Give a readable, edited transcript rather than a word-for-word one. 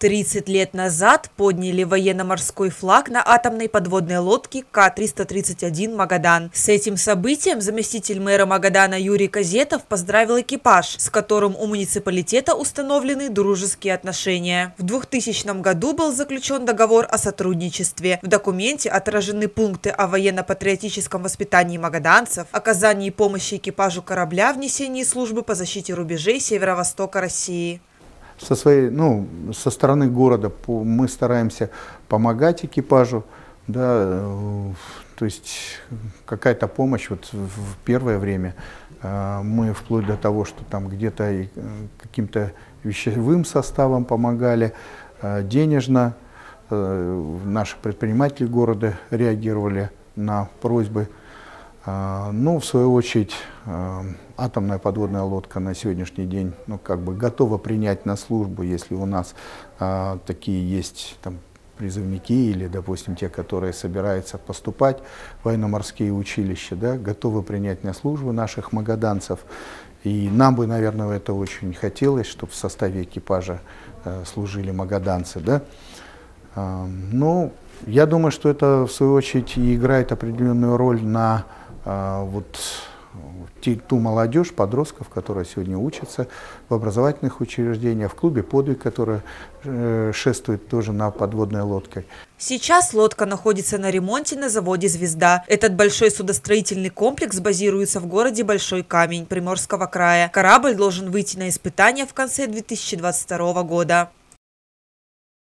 30 лет назад подняли военно-морской флаг на атомной подводной лодке К-331 «Магадан». С этим событием заместитель мэра Магадана Юрий Казетов поздравил экипаж, с которым у муниципалитета установлены дружеские отношения. В 2000 году был заключен договор о сотрудничестве. В документе отражены пункты о военно-патриотическом воспитании магаданцев, оказании помощи экипажу корабля в несении службы по защите рубежей северо-востока России. Со стороны города мы стараемся помогать экипажу, да, то есть какая-то помощь вот в первое время мы вплоть до того, что там где-то каким-то вещевым составом помогали, денежно наши предприниматели города реагировали на просьбы. Ну, в свою очередь, атомная подводная лодка на сегодняшний день готова принять на службу, если у нас такие есть там призывники или, допустим, те, которые собираются поступать в военно-морские училища, да, готовы принять на службу наших магаданцев. И нам бы, наверное, это очень хотелось, чтобы в составе экипажа служили магаданцы, да. Но я думаю, что это, в свою очередь, и играет определенную роль на ту молодежь, подростков, которые сегодня учатся в образовательных учреждениях, в клубе «Подвиг», который шествует тоже на подводной лодке. Сейчас лодка находится на ремонте на заводе «Звезда». Этот большой судостроительный комплекс базируется в городе Большой Камень Приморского края. Корабль должен выйти на испытания в конце 2022 года.